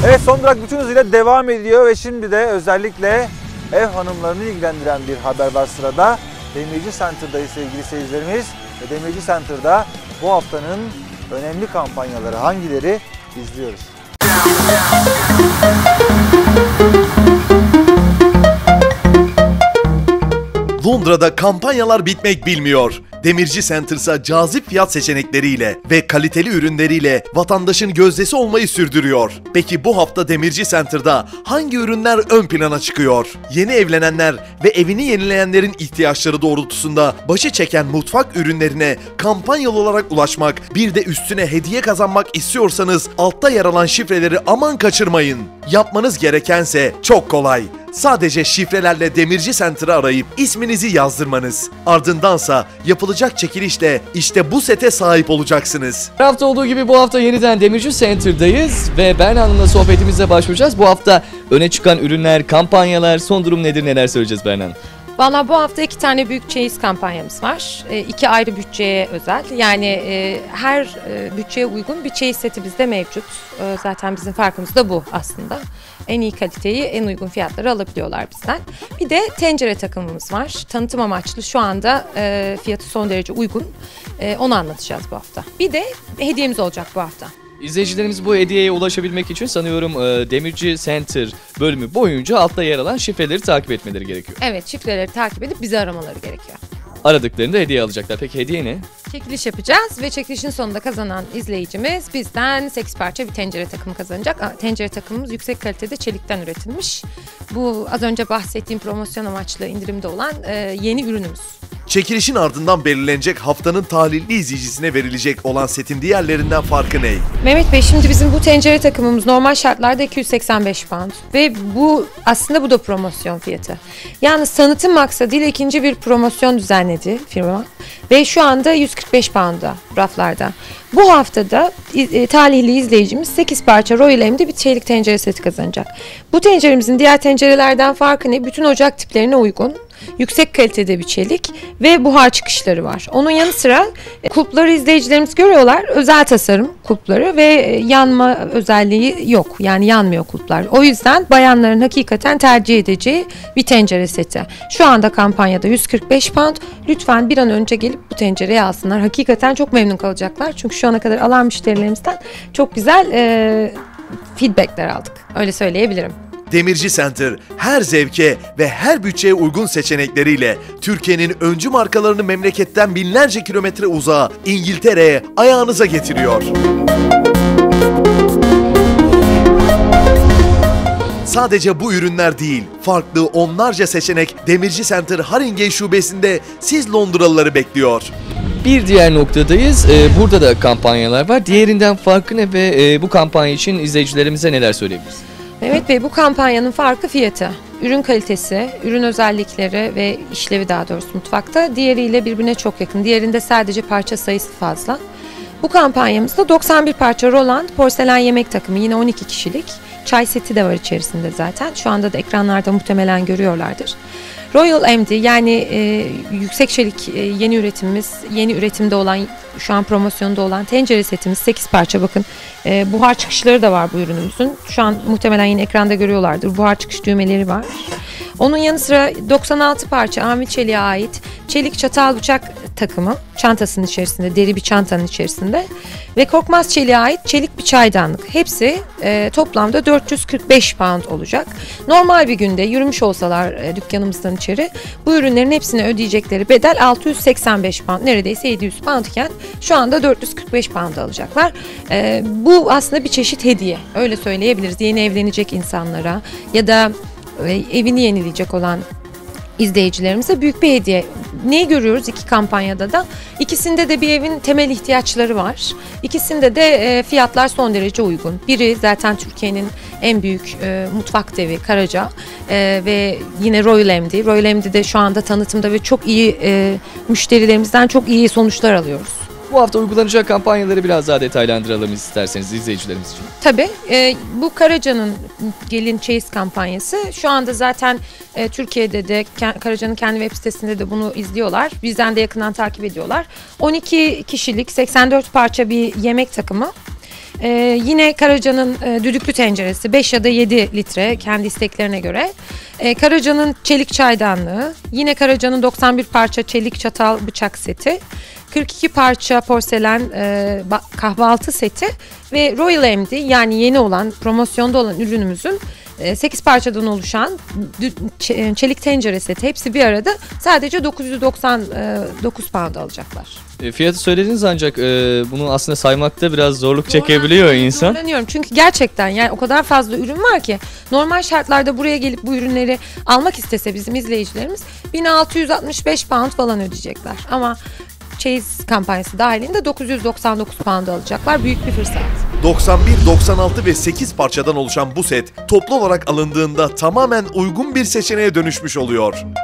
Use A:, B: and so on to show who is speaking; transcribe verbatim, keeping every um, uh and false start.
A: Evet, son durak bütün hızıyla devam ediyor ve şimdi de özellikle ev hanımlarını ilgilendiren bir haber var sırada. Demirci Center'dayız sevgili seyircilerimiz ve Demirci Center'da bu haftanın önemli kampanyaları hangileri izliyoruz.
B: Londra'da kampanyalar bitmek bilmiyor. Demirci Center ise cazip fiyat seçenekleriyle ve kaliteli ürünleriyle vatandaşın gözdesi olmayı sürdürüyor. Peki bu hafta Demirci Center'da hangi ürünler ön plana çıkıyor? Yeni evlenenler ve evini yenileyenlerin ihtiyaçları doğrultusunda başı çeken mutfak ürünlerine kampanyalı olarak ulaşmak, bir de üstüne hediye kazanmak istiyorsanız altta yer alan şifreleri aman kaçırmayın. Yapmanız gerekense çok kolay. Sadece şifrelerle Demirci Center'ı arayıp isminizi yazdırmanız. Ardındansa yapılacak çekilişle işte bu sete sahip olacaksınız.
C: Her hafta olduğu gibi bu hafta yeniden Demirci Center'dayız ve ben Hanım'la sohbetimize başlayacağız. Bu hafta öne çıkan ürünler, kampanyalar, son durum nedir, neler söyleyeceğiz Berna Hanım?
D: Valla bu hafta iki tane büyük çeyiz kampanyamız var. E, iki ayrı bütçeye özel. Yani e, her e, bütçeye uygun bir çeyiz seti bizde mevcut. E, zaten bizim farkımız da bu aslında. En iyi kaliteyi, en uygun fiyatları alabiliyorlar bizden. Bir de tencere takımımız var. Tanıtım amaçlı şu anda e, fiyatı son derece uygun. E, onu anlatacağız bu hafta. Bir de hediyemiz olacak bu hafta.
C: İzleyicilerimiz bu hediyeye ulaşabilmek için sanıyorum e, Demirci Center bölümü boyunca altta yer alan şifreleri takip etmeleri gerekiyor.
D: Evet, şifreleri takip edip bizi aramaları gerekiyor.
C: Aradıklarında hediye alacaklar. Peki hediye ne?
D: Çekiliş yapacağız ve çekilişin sonunda kazanan izleyicimiz bizden sekiz parça bir tencere takımı kazanacak. Tencere takımımız yüksek kalitede çelikten üretilmiş. Bu az önce bahsettiğim promosyon amaçlı indirimde olan e, yeni ürünümüz.
B: Çekilişin ardından belirlenecek haftanın tahlilli izleyicisine verilecek olan setin diğerlerinden farkı ne?
D: Mehmet Bey, şimdi bizim bu tencere takımımız normal şartlarda iki yüz seksen beş pound ve bu aslında bu da promosyon fiyatı. Yalnız tanıtım maksadıyla ikinci bir promosyon düzenledi firma ve şu anda yüz kırk beş pound'a raflarda. Bu haftada e, talihli izleyicimiz sekiz parça Royal Em'de bir çelik tencere seti kazanacak. Bu tenceremizin diğer tencerelerden farkı ne? Bütün ocak tiplerine uygun, yüksek kalitede bir çelik ve buhar çıkışları var. Onun yanı sıra e, kulpları izleyicilerimiz görüyorlar. Özel tasarım kulpları ve e, yanma özelliği yok. Yani yanmıyor kulplar. O yüzden bayanların hakikaten tercih edeceği bir tencere seti. Şu anda kampanyada yüz kırk beş pound. Lütfen bir an önce gelip bu tencereyi alsınlar. Hakikaten çok memnun kalacaklar. Çünkü şu ana kadar alan müşterilerimizden çok güzel e, feedbackler aldık. Öyle söyleyebilirim.
B: Demirci Center her zevke ve her bütçeye uygun seçenekleriyle Türkiye'nin öncü markalarını memleketten binlerce kilometre uzağa İngiltere'ye ayağınıza getiriyor. Sadece bu ürünler değil, farklı onlarca seçenek Demirci Center Haringey şubesinde siz Londralıları bekliyor.
C: Bir diğer noktadayız. Ee, burada da kampanyalar var. Diğerinden farkı ne ve e, bu kampanya için izleyicilerimize neler söyleyebiliriz?
D: Mehmet Bey, bu kampanyanın farkı fiyatı. Ürün kalitesi, ürün özellikleri ve işlevi daha doğrusu mutfakta diğeriyle birbirine çok yakın. Diğerinde sadece parça sayısı fazla. Bu kampanyamızda doksan bir parça Roland porselen yemek takımı, yine on iki kişilik. Çay seti de var içerisinde zaten. Şu anda da ekranlarda muhtemelen görüyorlardır. Royal M D yani e, yüksek çelik e, yeni üretimimiz, yeni üretimde olan, şu an promosyonda olan tencere setimiz sekiz parça, bakın. E, buhar çıkışları da var bu ürünümüzün. Şu an muhtemelen yine ekranda görüyorlardır. Buhar çıkış düğmeleri var. Onun yanı sıra doksan altı parça Amil Çelik'e ait çelik çatal bıçak takımı, çantasının içerisinde, deri bir çantanın içerisinde ve Korkmaz Çelik'e ait çelik bir çaydanlık. Hepsi e, toplamda dört yüz kırk beş pound olacak. Normal bir günde yürümüş olsalar e, dükkanımızdan içeri, bu ürünlerin hepsine ödeyecekleri bedel altı yüz seksen beş pound, neredeyse yedi yüz pound iken şu anda dört yüz kırk beş pound alacaklar. E, bu aslında bir çeşit hediye, öyle söyleyebiliriz. Yeni evlenecek insanlara ya da e, evini yenileyecek olan izleyicilerimize büyük bir hediye. Neyi görüyoruz iki kampanyada da? İkisinde de bir evin temel ihtiyaçları var. İkisinde de e, fiyatlar son derece uygun. Biri zaten Türkiye'nin en büyük e, mutfak devi Karaca e, ve yine Royal M D. Royal M D'de şu anda tanıtımda ve çok iyi e, müşterilerimizden çok iyi sonuçlar alıyoruz.
C: Bu hafta uygulanacak kampanyaları biraz daha detaylandıralım isterseniz izleyicilerimiz için.
D: Tabii. E, bu Karaca'nın Gelin Çeyiz kampanyası. Şu anda zaten e, Türkiye'de de Karaca'nın kendi web sitesinde de bunu izliyorlar. Bizden de yakından takip ediyorlar. on iki kişilik seksen dört parça bir yemek takımı. Ee, yine Karaca'nın e, düdüklü tenceresi beş ya da yedi litre kendi isteklerine göre. Ee, Karaca'nın çelik çaydanlığı, yine Karaca'nın doksan bir parça çelik çatal bıçak seti, kırk iki parça porselen e, kahvaltı seti ve Royal M D, yani yeni olan, promosyonda olan ürünümüzün sekiz parçadan oluşan çelik tencere seti, hepsi bir arada sadece dokuz yüz doksan dokuz pound alacaklar.
C: E, fiyatı söylediniz ancak e, bunu aslında saymakta biraz zorluk çekebiliyor insan.
D: Zorlanıyorum çünkü gerçekten yani o kadar fazla ürün var ki normal şartlarda buraya gelip bu ürünleri almak istese bizim izleyicilerimiz bin altı yüz altmış beş pound falan ödeyecekler. Ama çeyiz kampanyası dahilinde dokuz yüz doksan dokuz pound alacaklar. Büyük bir fırsat.
B: doksan bir, doksan altı ve sekiz parçadan oluşan bu set toplu olarak alındığında tamamen uygun bir seçeneğe dönüşmüş oluyor.